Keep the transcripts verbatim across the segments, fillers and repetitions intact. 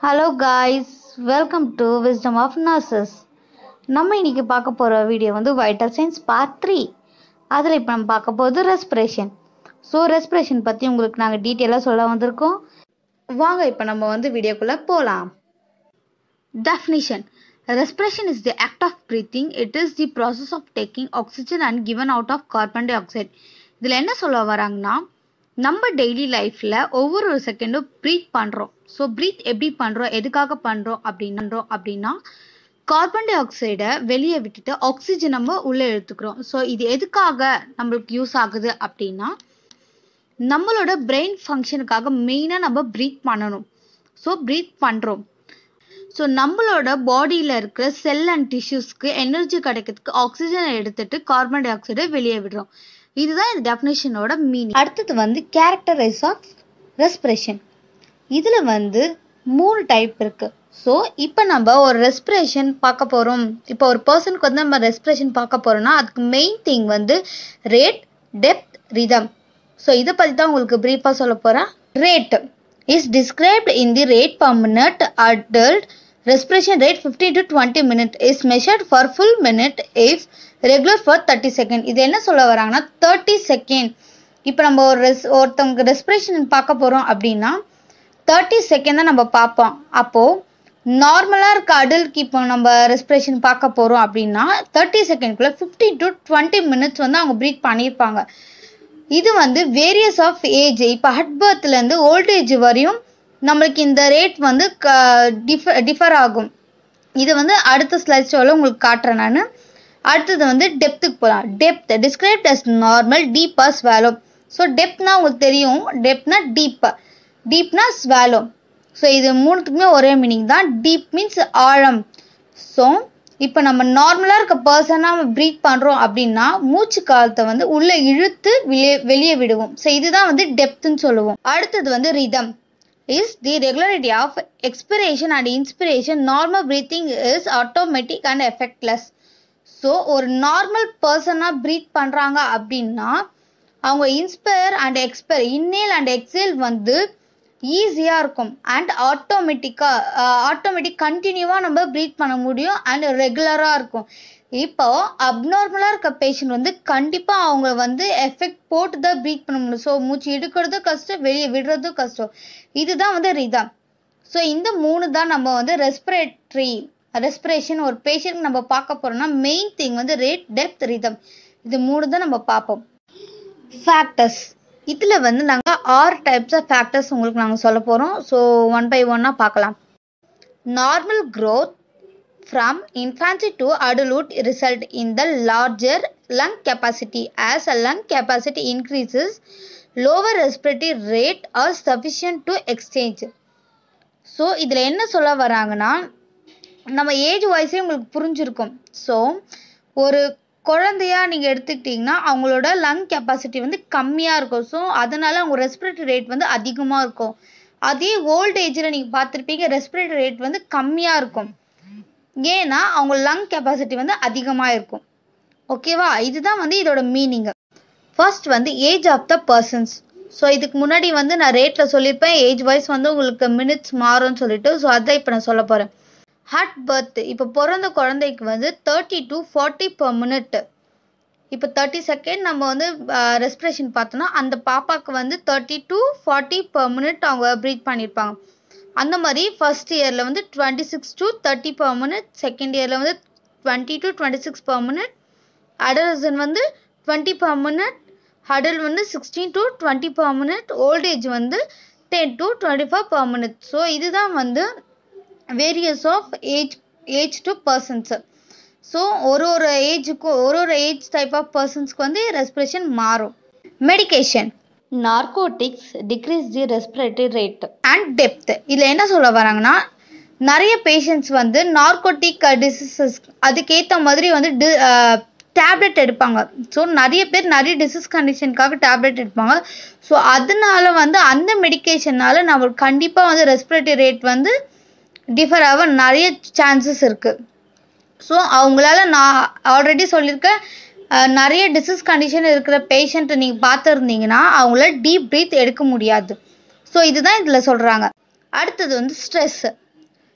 Hello guys, welcome to Wisdom of Nurses. நம்ம இன்னைக்கு பார்க்க போற வீடியோ வந்து Vitalsigns part three. அதில் இப்போ நம்ம பார்க்க போகிறது respiration. ஸோ respiration பற்றி உங்களுக்கு நாங்கள் டீட்டெயிலாக சொல்ல வந்திருக்கோம். வாங்க இப்போ நம்ம வந்து வீடியோக்குள்ளே போகலாம். Definition. Respiration is the act of breathing. It is the process of taking oxygen and given out of carbon dioxide. இதில் என்ன சொல்ல வராங்கன்னா, நம்ம டெய்லி லைஃப்பில் ஒவ்வொரு ஒரு செகண்டும் ப்ரீத் பண்ணுறோம். ஸோ ப்ரீத் எப்படி பண்ணுறோம், எதுக்காக பண்ணுறோம் அப்படின்றோம் அப்படின்னா கார்பன் டை ஆக்சைடை வெளியே விட்டுட்டு ஆக்சிஜன் நம்ம உள்ளே எடுத்துக்கிறோம். ஸோ இது எதுக்காக நம்மளுக்கு யூஸ் ஆகுது அப்படின்னா, நம்மளோட பிரெயின் ஃபங்க்ஷனுக்காக மெயினாக நம்ம ப்ரீத் பண்ணணும். ஸோ ப்ரீத் பண்ணுறோம். ஸோ நம்மளோட பாடியில் இருக்கிற செல் அண்ட் டிஷ்யூஸ்க்கு எனர்ஜி கிடைக்கிறதுக்கு ஆக்சிஜனை எடுத்துட்டு கார்பன் டை ஆக்சைடை வெளியே விடுறோம். இதுதான் இந்த டெஃபினேஷனோட மீனிங். அடுத்தது வந்து கேரக்டரைஸ் ஆஃப் ரெஸ்பிரேஷன். இதில் வந்து மூணு டைப் இருக்கு. ஸோ இப்போ நம்ம ஒரு ரெஸ்பிரேஷன் பார்க்க போகிறோம். இப்போ ஒரு பர்சனுக்கு வந்து நம்ம ரெஸ்பிரேஷன் பார்க்க போகிறோம்னா அதுக்கு மெயின் திங் வந்து ரேட், டெப்த், ரிதம். ஸோ இதை பற்றி தான் உங்களுக்கு ப்ரீஃபாக சொல்ல போகிறேன். Rate is described in the rate per minute adult respiration rate fifteen to twenty minutes is measured for full minute if regular for thirty second. இது என்ன சொல்ல வராங்கன்னா thirty second. இப்போ நம்ம ஒரு ரெஸ் ஒருத்தவங்க ரெஸ்பிரேஷன் பார்க்க போகிறோம் அப்படின்னா தேர்ட்டி செகண்ட் தான் நம்ம பார்ப்போம். அப்போது நார்மலாக இருக்க அடல்ட்க்கு இப்போ நம்ம ரெஸ்பிரேஷன் பார்க்க போகிறோம் அப்படின்னா தேர்ட்டி செகண்ட்குள்ளே ஃபிஃப்டீன் டு டுவெண்ட்டி மினிட்ஸ் வந்து அவங்க ப்ரீத் பண்ணியிருப்பாங்க. இது வந்து வேரியஸ் ஆஃப் ஏஜ். இப்போ ஹட் பர்த்லேருந்து ஓல்ட் ஏஜ் வரையும் நம்மளுக்கு இந்த ரேட் வந்து டிஃபர் டிஃபர் ஆகும். இது வந்து அடுத்த ஸ்லைட் ஷோவில் உங்களுக்கு காட்டுறேன் நான். அடுத்தது வந்து டெப்த்துக்கு போகலாம். Depth described as normal, deep or shallow. So டெப்த்னா உங்களுக்கு தெரியும், டெப்த்னா டீப், டீப்னா ஸ்வாலோ. ஸோ இது மூணுத்துக்குமே ஒரே மீனிங் தான். டீப் மீன்ஸ் ஆழம். ஸோ இப்போ நம்ம நார்மலாக இருக்க பர்சனாக நம்ம ப்ரீத் பண்ணுறோம் அப்படின்னா மூச்சு காலத்தை வந்து உள்ளே இழுத்து வெளியே வெளியே விடுவோம். ஸோ இதுதான் வந்து டெப்த்துன்னு சொல்லுவோம். அடுத்தது வந்து rhythm is the regularity of expiration and inspiration. Normal breathing is automatic and effortless. So ஒரு நார்மல் பர்சனாக ப்ரீத் பண்ணுறாங்க அப்படின்னா அவங்க inspire and expire, inhale and exhale வந்து ஈஸியாக இருக்கும். அண்ட் ஆட்டோமேட்டிக்காக ஆட்டோமேட்டிக் கண்டினியூவாக நம்ம ப்ரீத் பண்ண முடியும் அண்ட் ரெகுலராக இருக்கும். இப்போ அப்நார்மலாக இருக்க பேஷண்ட் வந்து கண்டிப்பாக அவங்க வந்து எஃபெக்ட் போட்டு தான் ப்ரீத் பண்ண முடியும். ஸோ மூச்சு எடுக்கிறதும் கஷ்டம், வெளியே விடுறதும் கஷ்டம். இதுதான் வந்து ரிதம். ஸோ இந்த மூணு தான் நம்ம வந்து ரெஸ்பிரேட்டரி ரெஸ்பிரேஷன் ஒரு பேஷண்ட் நம்ம பார்க்க போகிறோம்னா மெயின் திங் வந்து ரேட், டெப்த், ரிதம். இது மூணு தான் நம்ம பார்ப்போம். ஃபேக்டர்ஸ். இதில் வந்து நாங்கள் ஆறு டைப்ஸ் ஆஃப் ஃபேக்டர்ஸ் உங்களுக்கு நாங்கள் சொல்ல போகிறோம். ஸோ ஒன் பை ஒன்னாக பார்க்கலாம். Normal growth from infancy to adulthood result in the larger lung capacity. As a lung capacity increases, lower respiratory rate are sufficient to exchange. So இதில் என்ன சொல்ல வராங்கன்னா, நம்ம ஏஜ் வைஸே உங்களுக்கு புரிஞ்சிருக்கும். ஸோ ஒரு குழந்தையா நீங்கள் எடுத்துக்கிட்டிங்கன்னா அவங்களோட லங் கெப்பாசிட்டி வந்து கம்மியாக இருக்கும். ஸோ அதனால அவங்க ரெஸ்பிரேட்டரி ரேட் வந்து அதிகமாக இருக்கும். அதே ஓல்ட் ஏஜில் நீங்கள் பார்த்துருப்பீங்க, ரெஸ்பிரேட்டரி ரேட் வந்து கம்மியாக இருக்கும். ஏன்னா அவங்க லங் கெப்பாசிட்டி வந்து அதிகமாக இருக்கும். ஓகேவா? இதுதான் வந்து இதோட மீனிங். ஃபர்ஸ்ட் வந்து age of the persons. So இதுக்கு முன்னாடி வந்து நான் ரேட்டில் சொல்லியிருப்பேன், ஏஜ் வைஸ் வந்து உங்களுக்கு மினிட்ஸ் மாறும்னு சொல்லிட்டு. ஸோ அதான் இப்போ நான் சொல்ல போகிறேன். ஹார்ட் பர்த் இப்போ பிறந்த குழந்தைக்கு வந்து thirty to forty per minute. இப்போ தேர்ட்டி செகண்ட் நம்ம வந்து ரெஸ்பிரேஷன் பார்த்தோன்னா அந்த பாப்பாவுக்கு வந்து thirty to forty per minute அவங்க ப்ரீத் பண்ணியிருப்பாங்க. அந்த மாதிரி ஃபர்ஸ்ட் இயரில் வந்து twenty six to thirty per minute, second இயரில் வந்து twenty to twenty six per minute, adolescent வந்து டுவெண்ட்டி பர் மினிட், அடல் வந்து sixteen to twenty per minute, old age வந்து ten to twenty five per minute. So இதுதான் வந்து various of age age to persons. So ஒரு ஒரு ஏஜுக்கும் ஒரு ஒரு age type of பர்சன்ஸ்க்கு வந்து ரெஸ்பிரேஷன் மாறும். Medication. Narcotics decrease the respiratory rate and depth. இதில் என்ன சொல்ல வராங்கன்னா, நிறைய பேஷண்ட்ஸ் வந்து நார்கோட்டிக் டிசீசஸ் அதுக்கேற்ற மாதிரி வந்து டி டேப்லெட் எடுப்பாங்க. ஸோ நிறைய பேர் நிறைய டிசீஸ் கண்டிஷனுக்காக டேப்லெட் எடுப்பாங்க. ஸோ அதனால வந்து அந்த மெடிக்கேஷனால் நம்மளுக்கு கண்டிப்பாக வந்து ரெஸ்பிரேட்டரி ரேட் வந்து டிஃபர் ஆக நிறைய சான்சஸ் இருக்குது. ஸோ அவங்களால நான் ஆல்ரெடி சொல்லியிருக்கேன், நிறைய டிசீஸ் கண்டிஷன் இருக்கிற பேஷண்ட்டை நீங்கள் பார்த்துருந்தீங்கன்னா அவங்கள டீப் ப்ரீத் எடுக்க முடியாது. ஸோ இதுதான் இதில் சொல்கிறாங்க. அடுத்தது வந்து stress.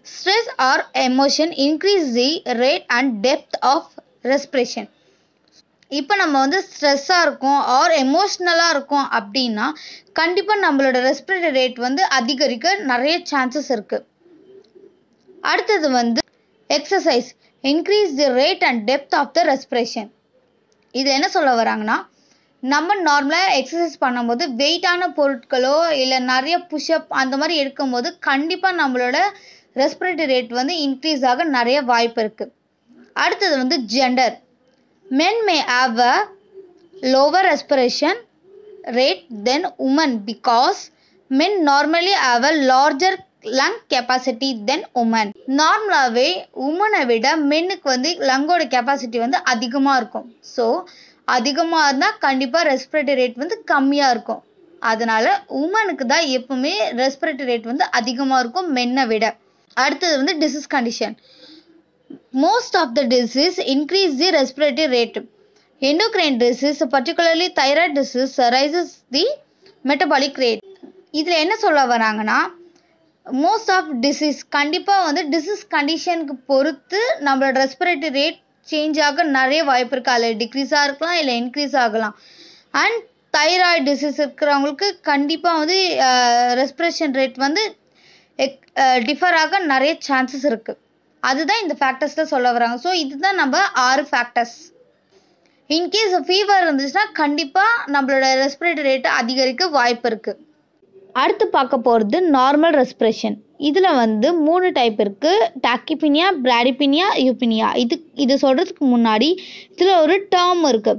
Stress or emotion increase the rate and depth of respiration. இப்போ நம்ம வந்து ஸ்ட்ரெஸ்ஸாக இருக்கும் ஆர் எமோஷ்னலாக இருக்கும் அப்படின்னா கண்டிப்பாக நம்மளோட ரெஸ்பிரேட்டரி ரேட் வந்து அதிகரிக்க நிறைய சான்சஸ் இருக்குது. அடுத்தது வந்து exercise increase the rate and depth of the respiration. இது என்ன சொல்ல வராங்கன்னா, நம்ம நார்மலாக எக்ஸசைஸ் பண்ணும்போது வெயிட்டான பொருட்களோ இல்லை நிறைய புஷ்அப் அந்த மாதிரி எடுக்கும்போது கண்டிப்பாக நம்மளோட ரெஸ்பிரேட்டரி ரேட் வந்து இன்க்ரீஸ் ஆக நிறைய வாய்ப்பு இருக்குது. அடுத்தது வந்து gender. Men may have a lower respiration rate than women because men normally have a larger lung capacity than women. நார்மலாகவே உமனை விட மென்னுக்கு வந்து லங்கோட கெப்பாசிட்டி வந்து அதிகமாக இருக்கும். ஸோ அதிகமாக இருந்தால் கண்டிப்பாக ரெஸ்பிரேட்டரி ரேட் வந்து கம்மியாக இருக்கும். அதனால் உமனுக்கு தான் எப்பவுமே ரெஸ்பிரேட்டரி ரேட் வந்து அதிகமாக இருக்கும் மென்னை விட. அடுத்தது வந்து disease condition. Most of the disease increase the respiratory rate. Endocrine disease, particularly thyroid disease, raises the metabolic rate. இதில் என்ன சொல்ல வராங்கன்னா, மோஸ்ட் ஆஃப் டிசீஸ் கண்டிப்பாக வந்து டிசீஸ் கண்டிஷனுக்கு பொறுத்து நம்மளோட ரெஸ்பிரேட்டரி ரேட் சேஞ்ச் ஆக நிறைய வாய்ப்பு இருக்குது. அதில் டிக்ரீஸாக இருக்கலாம் இல்லை இன்க்ரீஸ் ஆகலாம். அண்ட் தைராய்டு டிசீஸ் இருக்கிறவங்களுக்கு கண்டிப்பாக வந்து ரெஸ்பிரேஷன் ரேட் வந்து டிஃபர் ஆக நிறைய சான்சஸ் இருக்குது. அதுதான் இந்த ஃபேக்டர்ஸில் சொல்ல வராங்க. ஸோ இதுதான் நம்ம ஆறு ஃபேக்டர்ஸ். இன்கேஸ் ஃபீவர் இருந்துச்சுன்னா கண்டிப்பாக நம்மளோட ரெஸ்பிரேட்டரி ரேட்டை அதிகரிக்க வாய்ப்பு இருக்குது. அடுத்து பார்க்க போகிறது நார்மல் ரெஸ்பிரேஷன். இதில் வந்து மூணு டைப் இருக்குது. டாக்கிபீனியா, பிராடிபீனியா, யூப்னியா. இது இது சொல்கிறதுக்கு முன்னாடி இதில் ஒரு டேர்ம் இருக்குது,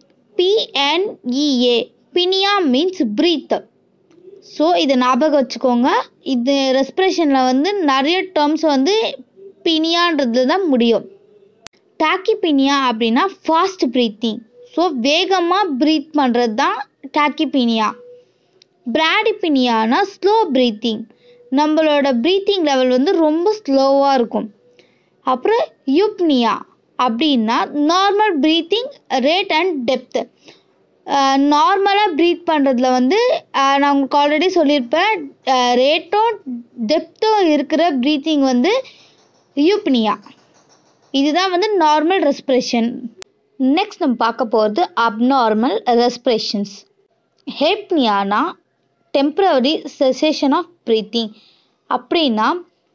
PNEA. Pnea means breath. So இதை ஞாபகம் வச்சுக்கோங்க. இது ரெஸ்பிரேஷனில் வந்து நிறைய டேர்ம்ஸ் வந்து பினியான்றது தான் முடியும். டாக்கிபீனியா அப்படின்னா ஃபாஸ்ட் ப்ரீத்திங். ஸோ வேகமாக ப்ரீத் பண்ணுறது தான் டாக்கிபீனியா. பிராடிபீனியானா ஸ்லோ ப்ரீத்திங். நம்மளோட ப்ரீத்திங் லெவல் வந்து ரொம்ப ஸ்லோவாக இருக்கும். அப்புறம் யூப்னியா அப்படின்னா normal breathing rate and depth. நார்மலாக ப்ரீத் பண்ணுறதுல வந்து நான் உங்களுக்கு ஆல்ரெடி சொல்லியிருப்பேன், ரேட்டும் டெப்த்தும் இருக்கிற ப்ரீத்திங் வந்து யூப்னியா. இதுதான் வந்து நார்மல் ரெஸ்பிரேஷன். நெக்ஸ்ட் நம்ம பார்க்க போகிறது அப்நார்மல் ரெஸ்பிரேஷன்ஸ். ஹைப்னியானா டெம்பரரி செசேஷன் ஆஃப் ப்ரீத்திங். அப்படின்னா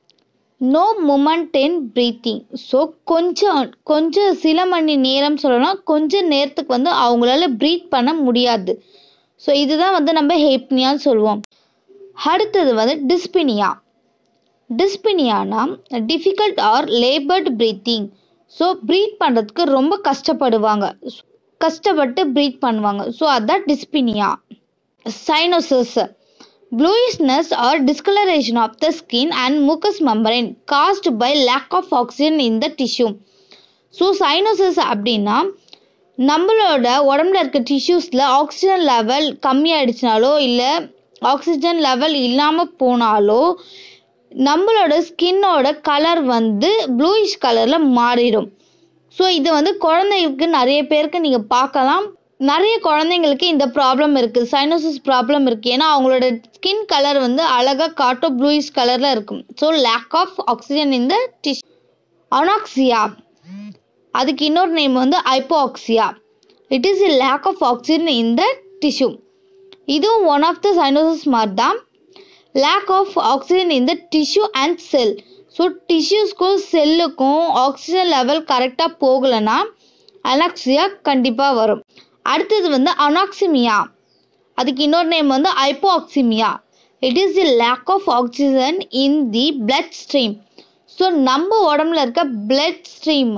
no movement in breathing. So கொஞ்சம் கொஞ்சம் சில மணி நேரம் சொல்லலாம், கொஞ்சம் நேரத்துக்கு வந்து அவங்களால ப்ரீத் பண்ண முடியாது. ஸோ இதுதான் வந்து நம்ம ஹைப்னியான்னு சொல்லுவோம். அடுத்தது வந்து டிஸ்பினியா. டிஸ்பினியானா difficult or laboured breathing. So breathe பண்ணுறதுக்கு ரொம்ப கஷ்டப்படுவாங்க, கஷ்டப்பட்டு ப்ரீத் பண்ணுவாங்க. ஸோ அதுதான் dyspnea. Cyanosis, bluishness or discoloration of the skin and mucous membrane caused by lack of oxygen in the tissue. So cyanosis அப்படின்னா நம்மளோட உடம்புல இருக்க டிஷ்யூஸில் ஆக்சிஜன் லெவல் கம்மியாயிடுச்சுனாலோ இல்லை ஆக்சிஜன் லெவல் இல்லாமல் போனாலோ நம்மளோட ஸ்கின்னோட கலர் வந்து ப்ளூயிஷ் கலரில் மாறிடும். ஸோ இது வந்து குழந்தைங்களுக்கு நிறைய பேருக்கு நீங்கள் பார்க்கலாம். நிறைய குழந்தைங்களுக்கு இந்த ப்ராப்ளம் இருக்குது, சைனோசிஸ் ப்ராப்ளம் இருக்குது. ஏன்னா அவங்களோட ஸ்கின் கலர் வந்து அழகாக காட்டும், ப்ளூயிஷ் கலரில் இருக்கும். ஸோ லேக் ஆஃப் ஆக்சிஜன் இந்த டிஷ். அனாக்சியா, அதுக்கு இன்னொரு நேம் வந்து hypoxia. It is a lack of oxygen in the tissue. இதுவும் ஒன் ஆஃப் த சைனோசிஸ் மாதிரி தான். Lack of oxygen in the tissue and cell. So டிஷ்யூஸ்க்கும் செல்லுக்கும் ஆக்சிஜன் லெவல் கரெக்டாக போகலைன்னா அனாக்சியா கண்டிப்பாக வரும். அடுத்தது வந்து அனாக்சிமியா, அதுக்கு இன்னொரு நேம் வந்து hypoxemia. It is the lack of oxygen in the blood stream. So நம்ம உடம்புல இருக்க blood stream,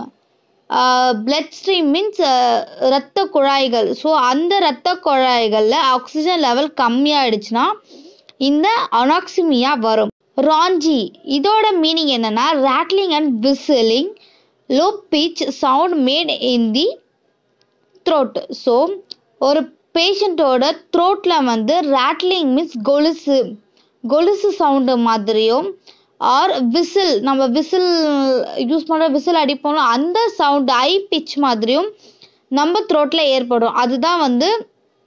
blood stream means இரத்த குழாய்கள். ஸோ அந்த இரத்த குழாய்களில் ஆக்சிஜன் லெவல் கம்மியாயிடுச்சுன்னா இந்த அனாக்சிமியா வரும். ராஞ்சி, இதோட மீனிங் என்னன்னா rattling and whistling, low pitch sound made in the throat. So ஒரு பேஷண்ட்டோட த்ரோட்டில் வந்து ராட்லிங் மீன்ஸ் கொலுசு கொலுசு சவுண்டு மாதிரியும், ஆர் விசில், நம்ம விசில் யூஸ் பண்ணுற விசில் அடிப்போம்ல அந்த சவுண்டு ஹை பிச் மாதிரியும் நம்ம த்ரோட்டில் ஏற்படும். அதுதான் வந்து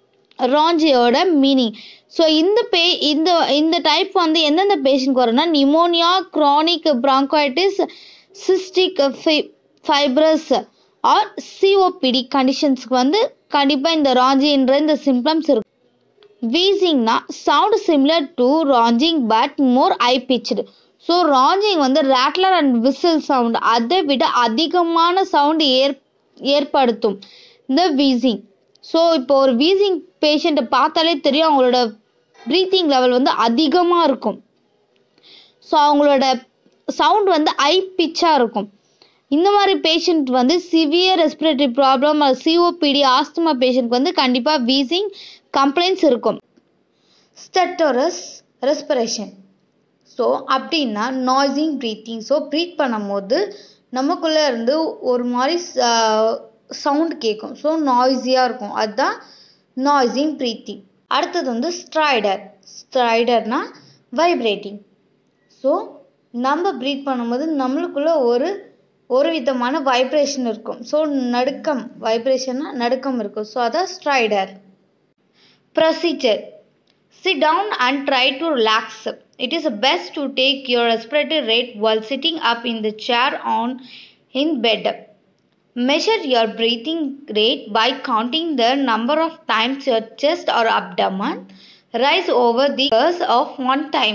ராஞ்சியோட மீனிங். ஸோ இந்த பே இந்த இந்த டைப் வந்து எந்தெந்த பேஷண்ட்க்கு வரும்னா pneumonia, chronic bronchitis, cystic fibrosis or COPD கண்டிஷன்ஸ்க்கு வந்து கண்டிப்பாக இந்த ராஞ்சின்ற இந்த சிம்டம்ஸ் இருக்கும். வீசிங்னா sound similar to rhonchi but more high pitched. So rhonchi வந்து ரேட்லர் அண்ட் விசில் சவுண்ட் அதை விட அதிகமான சவுண்ட் ஏற் ஏற்படுத்தும் இந்த வீசிங். ஸோ இப்போ ஒரு வீசிங் பேஷண்ட்டை பார்த்தாலே தெரியும் அவங்களோட ப்ரீத்திங் லெவல் வந்து அதிகமாக இருக்கும். ஸோ அவங்களோட சவுண்ட் வந்து ஹை பிச்சாக இருக்கும். இந்த மாதிரி பேஷண்ட் வந்து severe respiratory problem, COPD, asthma பேஷண்ட்க்கு வந்து கண்டிப்பாக வீசிங் கம்ப்ளைண்ட்ஸ் இருக்கும். ஸ்டட்டோரஸ் ரெஸ்பிரேஷன். ஸோ அப்படின்னா நாய்ஸிங் ப்ரீத்திங். ஸோ ப்ரீத் பண்ணும்போது நமக்குள்ளே இருந்து ஒரு மாதிரி சவுண்ட் கேட்கும். ஸோ நாய்ஸியாக இருக்கும். அதுதான் நாய்ஸிங் ப்ரீத்திங். அடுத்தது வந்து ஸ்ட்ரைடர். ஸ்ட்ரைடர்னா வைப்ரேட்டிங். ஸோ நம்ம ப்ரீத் பண்ணும்போது நம்மளுக்குள்ள ஒரு ஒரு விதமான வைப்ரேஷன் இருக்கும். ஸோ நடுக்கம், வைப்ரேஷன்னா நடுக்கம் இருக்கும். ஸோ அதான் stridor. Procedure. Sit down and try to relax. It is best to take your respiratory rate while sitting up in the chair on in bed. Measure your breathing rate by counting the number of times your chest or abdomen rise over the course of one time.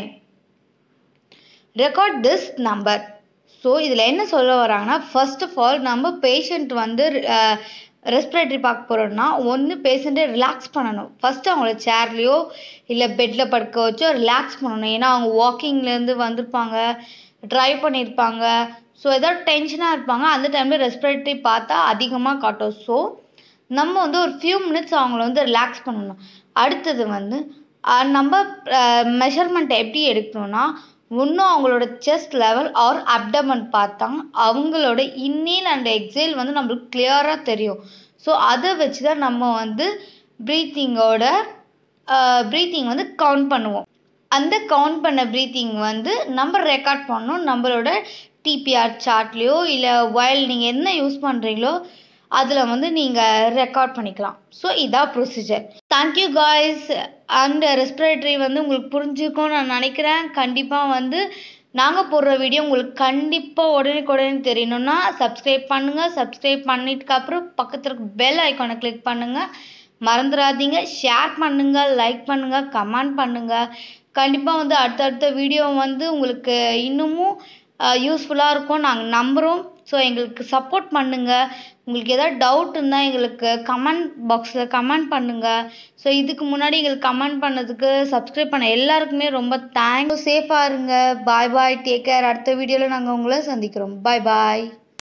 Record this number. So இதில் என்ன சொல்ல வராங்கன்னா, first of all நம்ம patient வந்து respiratory பார்க்க போகிறோம்னா ஒன்று பேஷண்ட்டை ரிலாக்ஸ் பண்ணணும். ஃபஸ்ட்டு அவங்கள சேர்லேயோ இல்லை பெட்டில் படுக்க வச்சோ ரிலாக்ஸ் பண்ணணும். ஏன்னா அவங்க வாக்கிங்லேருந்து வந்திருப்பாங்க, ட்ரைவ் பண்ணியிருப்பாங்க, ஸோ ஏதாவது டென்ஷனாக இருப்பாங்க. அந்த டைமில் ரெஸ்பிரேட்டரி பார்த்தா அதிகமாக காட்டும். ஸோ நம்ம வந்து ஒரு ஃபியூ மினிட்ஸ் அவங்கள வந்து ரிலாக்ஸ் பண்ணணும். அடுத்தது வந்து நம்ம மெஷர்மெண்ட் எப்படி எடுக்கணும்னா, இன்னும் அவங்களோட செஸ்ட் லெவல் ஆர் அப்டமன் பார்த்தா அவங்களோட இன்னேல் அண்ட் எக்ஸேல் வந்து நம்மளுக்கு கிளியராக தெரியும். ஸோ அதை வச்சு தான் நம்ம வந்து ப்ரீத்திங்கோட ப்ரீத்திங் வந்து கவுண்ட் பண்ணுவோம். அந்த கவுண்ட் பண்ண ப்ரீத்திங் வந்து நம்ம ரெக்கார்ட் பண்ணணும். நம்மளோட டிபிஆர் சார்ட்லேயோ இல்லை வைல் நீங்கள் என்ன யூஸ் பண்ணுறீங்களோ அதில் வந்து நீங்கள் ரெக்கார்ட் பண்ணிக்கலாம். ஸோ இதான் procedure. Thank you guys. And respiratory வந்து உங்களுக்கு புரிஞ்சுக்கும்னு நான் நினைக்கிறேன். கண்டிப்பாக வந்து நாங்கள் போடுற வீடியோ உங்களுக்கு கண்டிப்பாக உடனுக்கு உடனே தெரியணும்னா சப்ஸ்கிரைப் பண்ணுங்கள். சப்ஸ்கிரைப் பண்ணிட்டுக்கப்புறம் பக்கத்தில் இருக்க பெல் ஐக்கானை கிளிக் பண்ணுங்கள். மறந்துடாதீங்க. ஷேர் பண்ணுங்கள், லைக் பண்ணுங்கள், கமெண்ட் பண்ணுங்கள். கண்டிப்பாக வந்து அடுத்தடுத்த வீடியோ வந்து உங்களுக்கு இன்னமும் யூஸ்ஃபுல்லாக இருக்கும் நாங்கள் நம்புகிறோம். ஸோ எங்களுக்கு சப்போர்ட் பண்ணுங்கள். உங்களுக்கு எதாவது டவுட் இருந்தால் எங்களுக்கு கமெண்ட் பாக்ஸில் கமெண்ட் பண்ணுங்கள். ஸோ இதுக்கு முன்னாடி எங்களுக்கு கமெண்ட் பண்ணதுக்கு சப்ஸ்கிரைப் பண்ண எல்லாருக்குமே ரொம்ப தேங்க்ஸ். சேஃபாக இருங்க. Bye bye. Take care. அடுத்த வீடியோவில் நாங்கள் உங்களை சந்திக்கிறோம். பாய் பாய்.